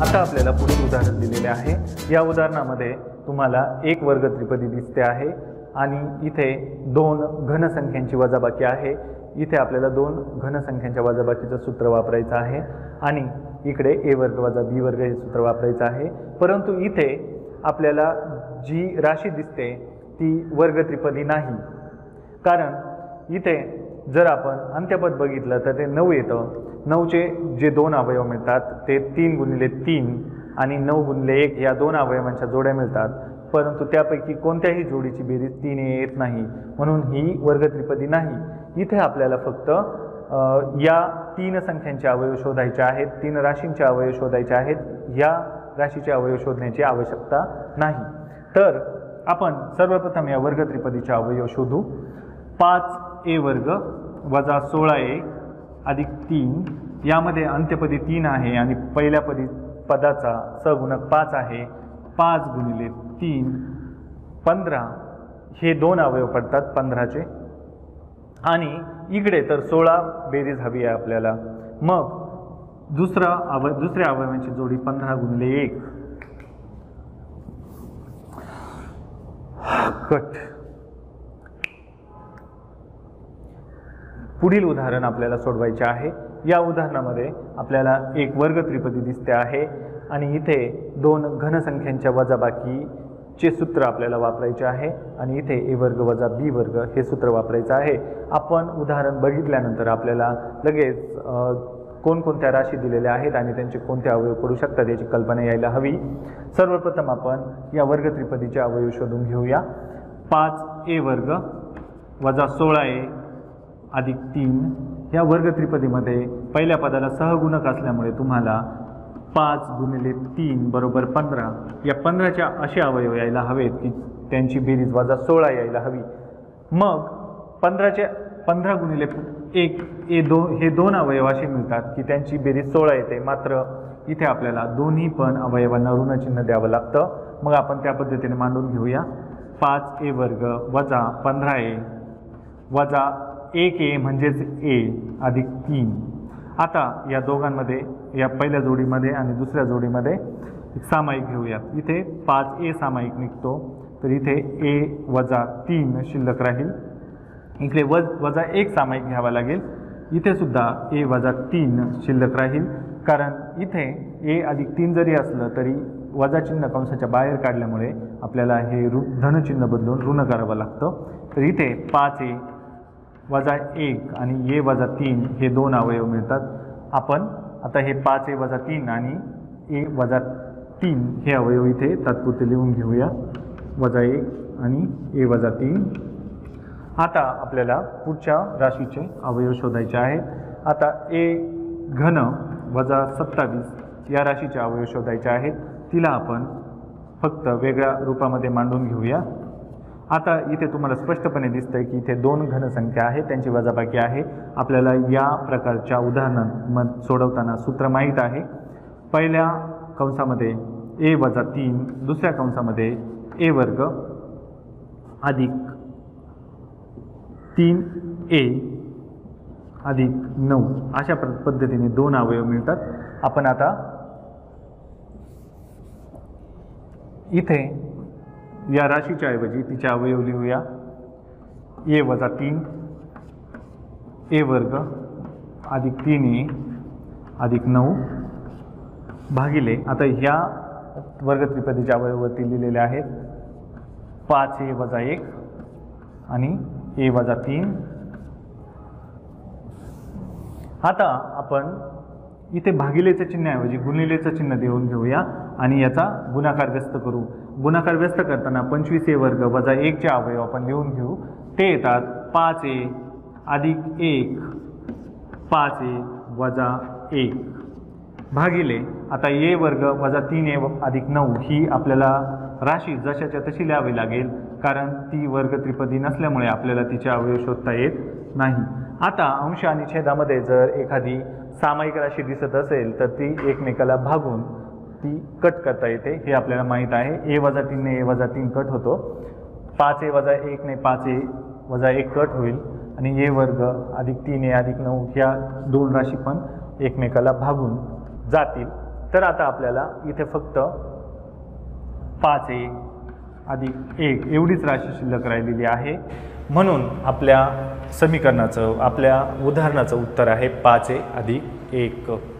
आता आपल्याला पुढील उदाहरण दिलेले आहे। या उदाहरणामध्ये तुम्हाला एक वर्ग त्रिपदी दिसते आहे आणि इथे दोन घन संख्यांची वजाबाकी आहे। इथे आपल्याला दोन घन संख्यांच्या वजाबाकीचं सूत्र वापरायचं आहे आणि इकडे a वर्ग वजा b वर्ग हे सूत्र वापरायचं आहे। परंतु इथे आपल्याला जी राशी दिसते ती वर्ग त्रिपदी नाही, कारण इथे जर आपण अंत्यपद बघितलं तर ते 9 येतं। 9चे जे दोन अवयव मिळतात ते 3 गुणिले 3 आणि 9 गुणिले 1 या दोन अवयवांच्या जोड्या मिळतात, परंतु त्यापैकी कोणत्याही जोडीची बेरीज 3 येत नाही, म्हणून ही वर्ग त्रिपदी नाही। इथे आपल्याला फक्त या तीन संख्यांचे अवयव शोधायचे आहेत, तीन राशींचे अवयव शोधायचे आहेत। या राशीचे अवयव शोधण्याची आवश्यकता नाही। तर आपण सर्वप्रथम या वर्ग त्रिपदीचे अवयव शोधू। 5a वर्ग वजा 16a अधिक 3, यामध्ये अंत्यपदी 3 आहे आणि पहिल्या पदाचा सगुणक 5 आहे। 5 गुणिले 3 15 हे दोन अवयव पडतात 15चे, आणि इकडे तर 16 बेरीज हवी आहे आपल्याला। मग दुसऱ्या अवयवांची जोडी 15 गुणिले 1 कट। पुढील उदाहरण आपल्याला सोडवायचे आहे। या उदाहरणामध्ये आपल्याला एक वर्ग त्रिपदी दिसते आहे आणि इथे दोन घन संख्यांच्या वजाबाकीचे सूत्र आपल्याला वापरायचे आहे आणि इथे a वर्ग वजा b वर्ग हे सूत्र वापरायचं आहे। आपण उदाहरण बघितल्यानंतर आपल्याला लगेच कोणकोणत्या राशी दिलेल्या आहेत आणि त्यांचे कोणते अवयव पडू शकतात याची कल्पना यायला हवी। सर्वप्रथम आपण या वर्ग त्रिपदीचे अवयव शोधून घेऊया। 5a वर्ग वजा 16a अधिक 3 या वर्ग त्रिपदीमध्ये पहिल्या पदाला सहगुणक असल्यामुळे तुम्हाला 5 गुणिले 3 बरोबर 15 या 15च्या असे अवयव यायला हवेत की त्यांची बेरीज वजा 16 यायला हवी। मग 15 गुणिले 1 हे दोन अवयव असे मिळतात की त्यांची बेरीज 16 येते, मात्र इथे आपल्याला दोन्ही पण अवयवांना ऋणचिन्ह द्यावं लागतं। मग आपण त्या पद्धतीने मांडून घेऊया। 5a वर्ग वजा 15a वजा 1a म्हणजेच a अधिक 3। आता या दोघांमध्ये, या पहिल्या जोडीमध्ये आणि दुसऱ्या जोडीमध्ये एक सामायिक घेऊयात। इथे 5a सामायिक निघतो, तर इथे a वजा 3 शिल्लक राहील। इकडे वजा 1 सामायिक घ्यावा लागेल, इथे सुद्धा a वजा 3 शिल्लक राहील, कारण इथे a अधिक 3 जरी असलं तरी वजा चिन्ह कंसाच्या बाहेर काढल्यामुळे आपल्याला हे धनचिन्ह बदलून ऋण करावं लागतं। तर इथे 5a वजा 1 आणि a वजा 3 हे दोन अवयव मिळतात। आपण आता हे 5a वजा 3 आणि a वजा 3 हे अवयव इथे तात्पुरते लिहून घेऊया, वजा 1 आणि a वजा 3। आता आपल्याला पुढच्या राशीचे अवयव शोधायचे आहेत। आता a घन वजा 27 या राशीचे अवयव शोधायचे आहेत। तिला आपण फक्त वेगळ्या रूपामध्ये मांडून घेऊया। आता इथे तुम्हाला स्पष्टपणे दिसतंय की इथे दोन घन संख्या आहेत, त्यांची वजाबाकी आहे। आपल्याला या प्रकारच्या उदाहरणांमध्ये सोडवताना सूत्र माहीत आहे। पहिल्या कंसामध्ये a वजा 3, दुसऱ्या कंसामध्ये a वर्ग अधिक 3a अधिक 9 अशा पद्धतीने दोन अवयव मिळतात। आपण आता इथे या राशीच्या ऐवजी तिचे अवयव लिहूया। a वजा 3 a वर्ग अधिक 3a अधिक 9 भागिले, आता ह्या वर्ग त्रिपदीच्या अवयववरती लिहिलेले आहेत 5a वजा 1 आणि a वजा 3। आता आपण इथे भागिलेचं चिन्हाऐवजी गुणिलेचं चिन्ह देऊन घेऊया आणि याचा गुणाकार व्यस्त करू। गुणाकार व्यस्त करताना 25a वर्ग वजा 1 चे अवयव आपण लिहून घेऊ। ते येतात 5a अधिक 1 5a वजा 1 भागिले, आता a वर्ग वजा 3a अधिक 9 ही आपल्याला राशी जशाच्या तशी लिहावी लागेल, कारण ती वर्ग त्रिपदी नसल्यामुळे आपल्याला तिचे अवयव शोधता येत नाही। आता अंश आणि छेदामध्ये जर एखादी सामायिक राशी दिसत असेल तर ती एकमेकाला भागून ती कट करता येते, हे आपल्याला माहीत आहे। a वजा 3 ने a वजा 3 कट होतो, 5a वजा 1 ने 5a वजा 1 कट होईल आणि a वर्ग अधिक 3a अधिक 9 ह्या दोन राशी पण एकमेकाला भागून जातील। तर आता आपल्याला इथे फक्त 5a अधिक 1 एवढीच राशी शिल्लक राहिलेली आहे. म्हणून आपल्या समीकरणाचं, आपल्या उदाहरणाचं उत्तर आहे 5a अधिक 1.